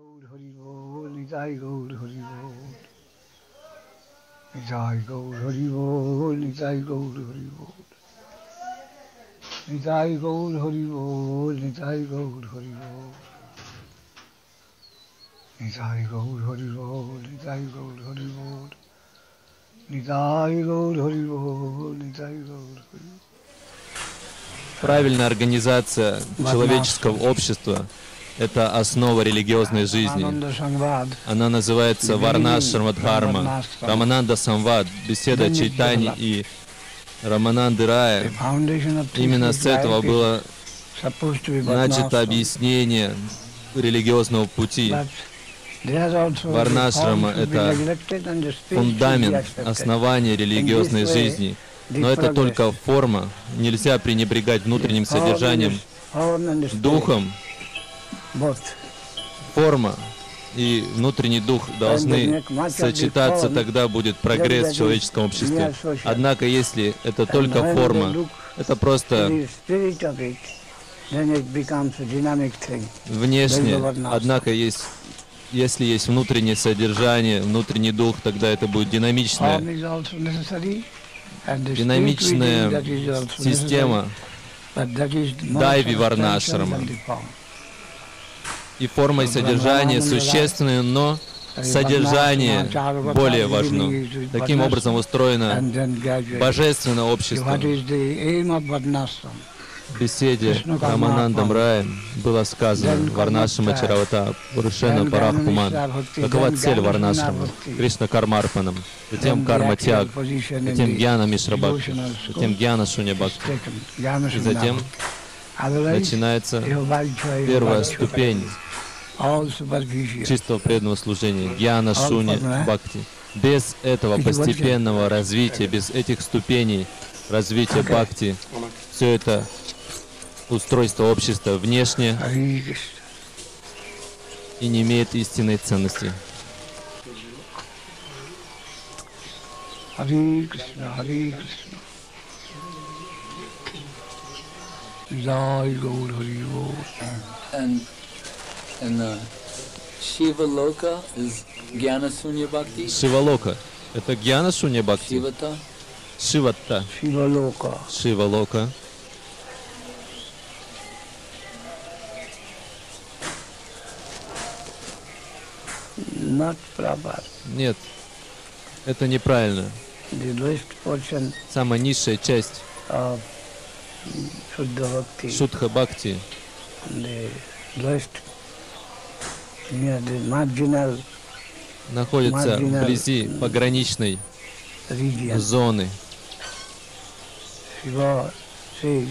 Gaur Hari Bol, Nitai Gaur Hari Bol. Nitai Gaur Hari Bol, Nitai Gaur Hari Bol. Nitai Gaur Hari Bol, Nitai Gaur Hari Bol. Nitai Gaur Hari Bol, Nitai Gaur Hari Bol. Nitai Gaur Hari Bol, Nitai Gaur Hari Bol. Правильная организация человеческого общества — это основа религиозной жизни. Она называется Варнашрамадхарма, Рамананда Самвад, беседа Чайтани и Рамананды Рая. Именно с этого было начато объяснение религиозного пути. Варнашрама — это фундамент, основание религиозной жизни. Но это только форма. Нельзя пренебрегать внутренним содержанием, духом. Форма и внутренний дух должны сочетаться, тогда будет прогресс в человеческом обществе. Однако, если это только форма, это просто внешне. Однако, если есть внутреннее содержание, внутренний дух, тогда это будет динамичная система Дайви Варнашрама. И форма и содержание существенны, но содержание более важно. Таким образом устроено божественное общество. В беседе Раманандам Раем было сказано: Варнашрама Чаравата Пурушена Парахпуман. Какова цель Варнашрама? Кришна Кармарпанам, затем Карма Тяг, затем Гьяна Мишра Бхакти, затем Гьяна Шунья Бхакти. И затем начинается первая ступень чистого преданного служения, Гьяна Шунья Бхакти. Без этого постепенного развития, без этих ступеней развития Бхакти, все это устройство общества внешне и не имеет истинной ценности. Hare Krishna, Hare Krishna. Jai Gaur Hari Bol. And Shiva Loka is Jnana Sunya Bhakti. Шивалока — это Гьяна Шунья Бхакти. Shivata. Шиватта. Shivaloka. Шивалока. Not proper. Нет, это неправильно. The lowest portion Самая низшая часть of Shuddha Bhakti, Шудха Бхакти, the lowest, near the marginal находится вблизи пограничной region. зоны. Shiva says,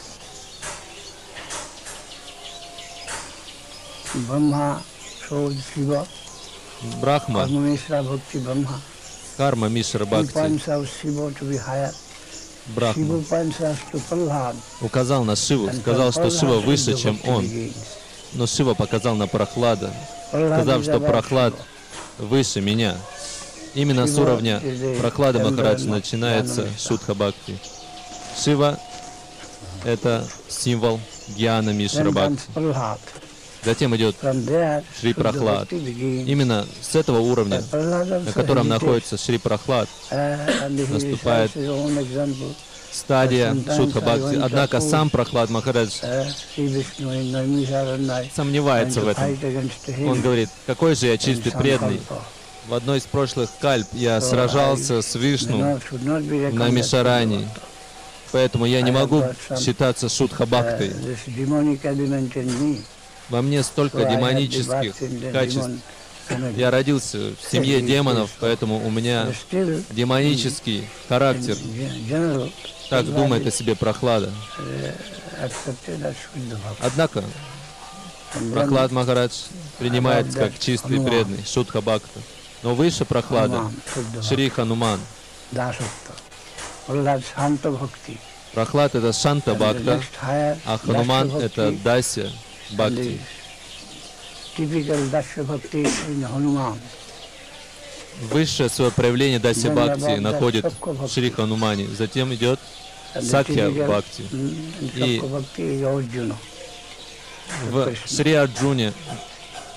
Brahma showed Shiva, Брахма, Karmameshra Bhakti Brahma. Карма Мишра He Бхакти, points out Shiva to be higher. Shiva Брахма points us to Prahlad. указал на Шиву, And сказал, что Шива Prahlad выше, Shuddha чем Bhakti он. begins. Но Шива показал на Прохлада, Prahlad сказав, is что above Прохлад Shiva. выше меня. Именно с уровня Прохлады Махараджа начинается Шудха Бхакти. Шива — это символ Гьяна Мишра Then comes Бхакти. Prahlad. Затем идет From there, Шри Shuddha Прохлад. Bhakti begins. Именно с этого уровня, Prahlad also на котором hesitates, находится Шри Прохлад, and he наступает recites his own example. стадия Шудха Бхакти. Однако сам Прохлад Махарадж Sri Vishnu in Naimisharanya сомневается в to этом. fight against him. Он говорит: какой же я чистый in преданный. Sankalpa. В одной из прошлых кальп я сражался с Вишну Should not be на reckoned as Мишарани, поэтому я не могу I have got some, считаться Шудха Бхактой. this demonic element in me. Во мне So столько I have the демонических birth in the качеств. demon energy. Я родился в семье демонов, поэтому у меня But still, демонический характер. in general, Так думает о себе Прохлада. accepted as Shuddha Bhakti. Однако And then Прохлад Махарадж принимается как чистый преданный, Шудха Бхакта. Но выше Прохлада Hanuman, Shuddha Шри Хануман. Dasakta. Prahlad Shanta Bhakti. Прохлад — это Шанта And the Бхакта, next higher а Хануман — Dasya это Bhakti, Дася and Бхакти. the typical Dasya Bhakti in Hanuman. Высшее свое проявление Даси Бхакти находит в Шри Ханумане. Затем идет And the Сакья typical, Бхакти. in И Sakya Bhakti is Arjuna. в Шри Арджуне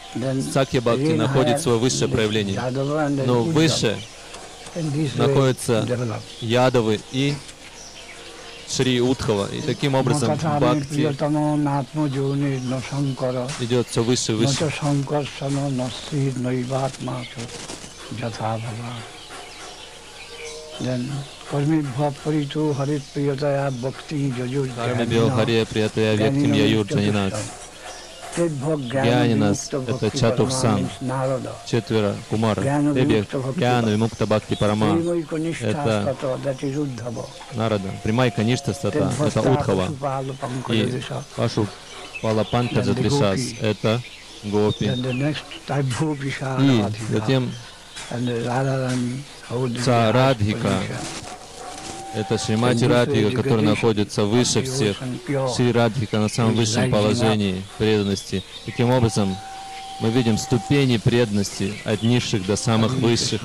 Сакья Бхакти находит свое высшее проявление. Но выше находятся Ядавы и Шри Удхава. И таким образом Бхакти идет все выше и выше. Karmibhava parito harit priyataya bhakti jajur Кармибхава Харе Приятая Вектим Яюр Джанинат. Гьянинас — это Чатурсан, четверо Кумара. Гьяна Вимукта Бхакти Парама — это Нарада. Прямая Каништа Стата — это Удхава. И Пашу Палапанкаджа Тришас — это Гопи. И затем Царадхика — это Шримати Радхика, которая находится выше всех. Шри Радхика на самом высшем положении преданности. Таким образом, мы видим ступени преданности от низших до самых высших.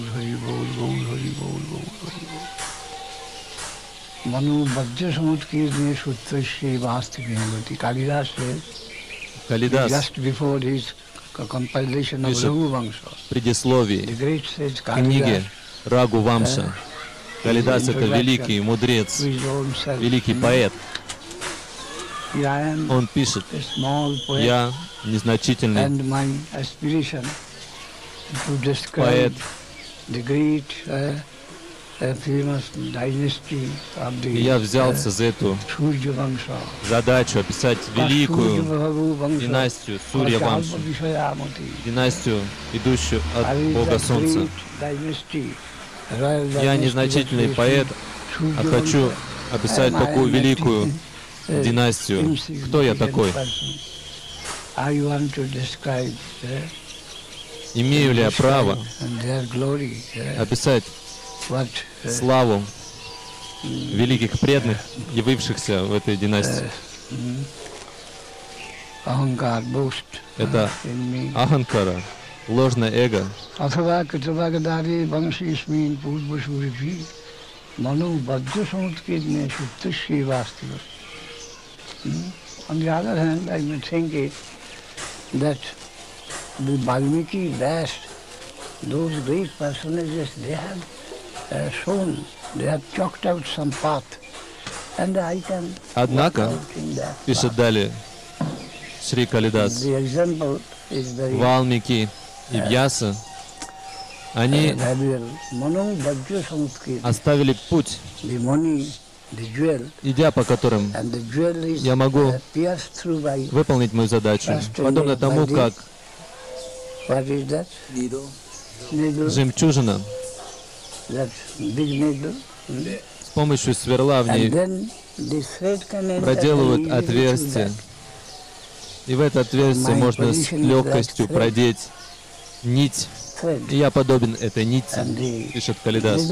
Калидас пишет в предисловии к книге Рагу Вамша. Калидас — это великий мудрец, великий поэт. Он пишет: «Я незначительный поэт, и я взялся за эту задачу описать великую династию Сурья-вамшу, династию, идущую от Бога Солнца. Я незначительный поэт, а хочу описать такую великую династию. Кто я такой? Имею ли я право описать славу великих преданных, явившихся в этой династии?» Это аханкара, ложное эго. On the other hand, I may think it that the Valmiki Vyas, those great personages, they have shown, they have chalked out some path, and I can. Однако, пишет далее Шри Калидас, Валмики и Вьяса, они оставили путь, идя по которым я могу выполнить мою задачу, подобно тому, как жемчужина с помощью сверла в ней проделывают отверстие, и в это отверстие можно с легкостью продеть нить. И я подобен этой нити, пишет Калидас.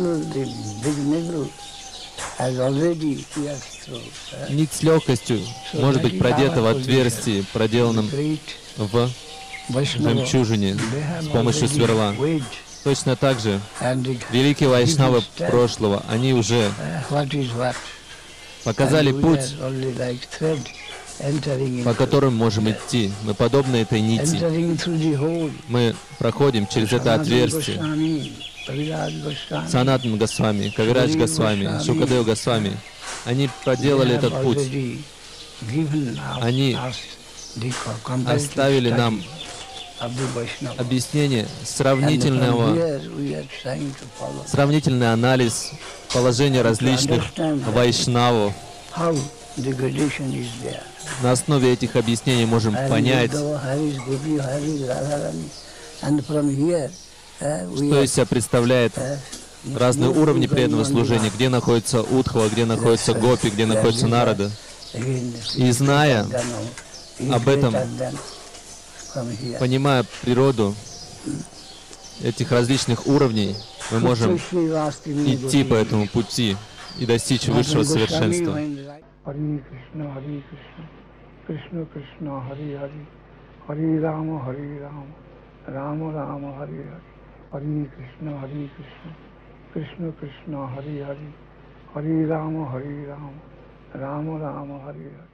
Нить с легкостью может быть продета в отверстии, проделанном в жемчужине с помощью сверла. Точно так же великие вайшнавы прошлого, они уже показали путь, по которому можем идти. Мы подобны этой нити. Мы проходим через это отверстие. Санатан Госвами, Кавирадж Госвами, Шукадев Госвами, они проделали этот путь. Они оставили нам объяснение, сравнительный анализ положения различных вайшнавов. На основе этих объяснений можем понять, что из себя представляет разные уровни преданного служения, где находится Удхава, где находится Гопи, где находится Нарада. И зная об этом, понимая природу этих различных уровней, мы можем идти по этому пути и достичь высшего совершенства. Hare Krishna, Krishna Hare Hare, Hare Rama, Rama Rama, Hare Hare. Hare Krishna, Krishna Krishna, Hare Hare, Hare Rama, Rama Rama, Hare Hare.